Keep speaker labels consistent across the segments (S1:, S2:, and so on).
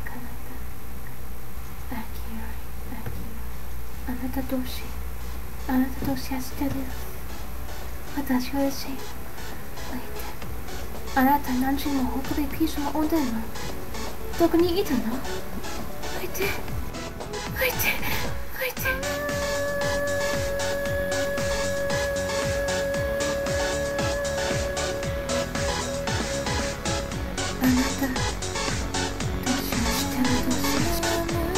S1: あなた同士走ってるよ。私嬉しい。おいで。あなた何時も北米ピースも飲んでるの？どこにいたの？おいで。おいで。おいで。あなたどうしました？どうしました？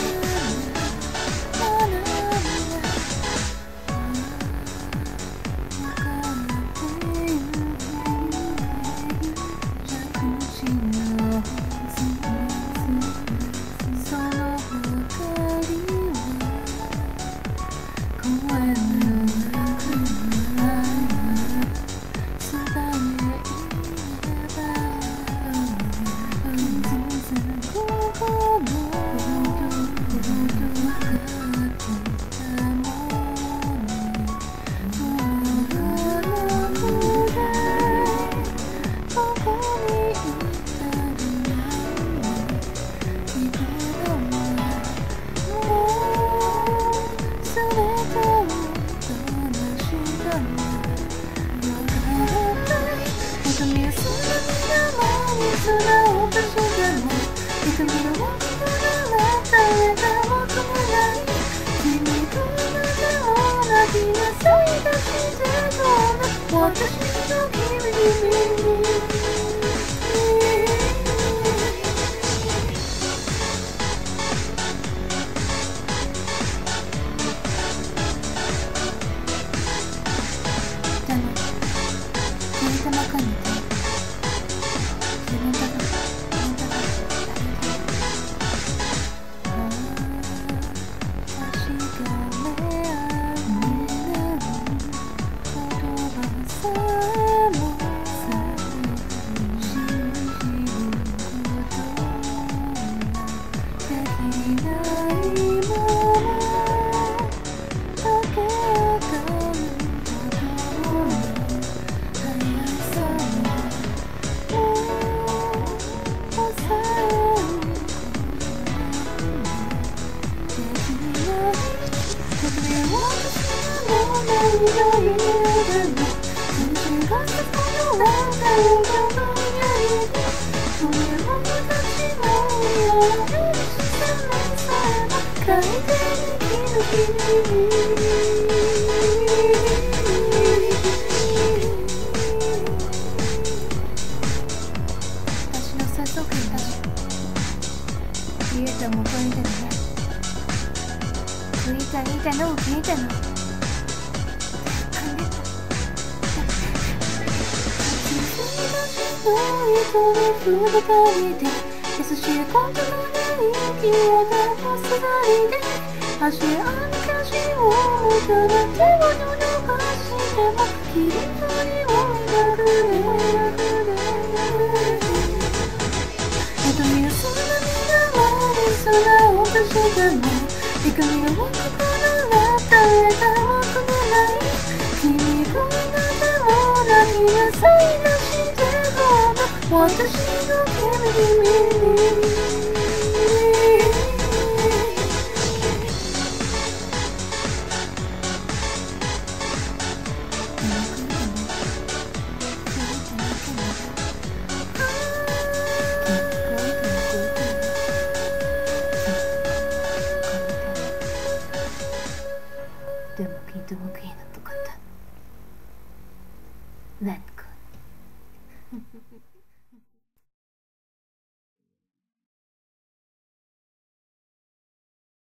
S1: 私の世俗にだし家でも食いてるね。食いたいの聞いての優しいことのない気を出すなりで足あの歌詞を歌う手を伸ばしても君のにもなくね瞳がそんなに長い空を出しても光が僕から与えた僕のない君こんなでも何が才なしても私の君にでも聞いてもいいなとかった。Let go.